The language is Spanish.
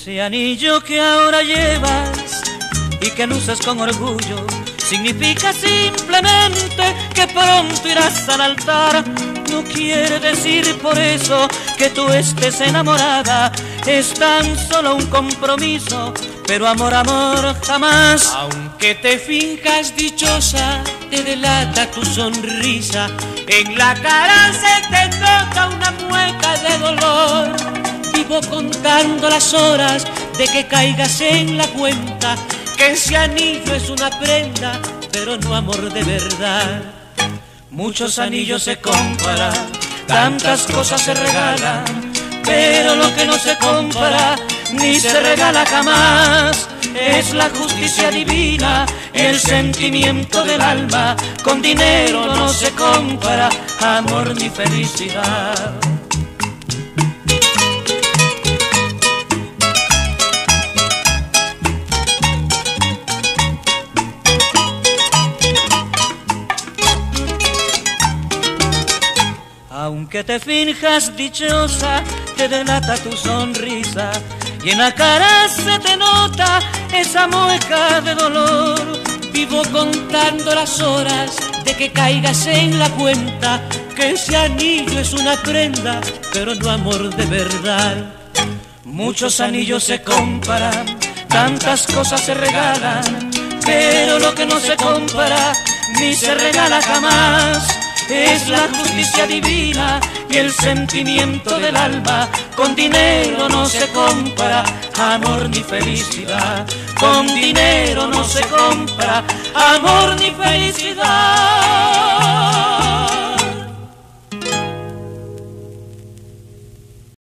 Ese anillo que ahora llevas y que luces con orgullo significa simplemente que pronto irás al altar. No quiere decir por eso que tú estés enamorada, es tan solo un compromiso, pero amor, amor jamás. Aunque te finjas dichosa, te delata tu sonrisa, en la cara se te nota una mueca de dolor. Vivo contando las horas de que caigas en la cuenta, que ese anillo es una prenda, pero no amor de verdad. Muchos anillos se compran, tantas cosas se regalan, pero lo que no se compra ni se regala jamás es la justicia divina, el sentimiento del alma. Con dinero no se compra amor ni felicidad. Aunque te finjas dichosa, te delata tu sonrisa y en la cara se te nota esa mueca de dolor. Vivo contando las horas de que caigas en la cuenta, que ese anillo es una prenda, pero no amor de verdad. Muchos anillos se compran, tantas cosas se regalan, pero lo que no se compra ni se regala jamás es la justicia divina y el sentimiento del alma. Con dinero no se compra amor ni felicidad, con dinero no se compra amor ni felicidad.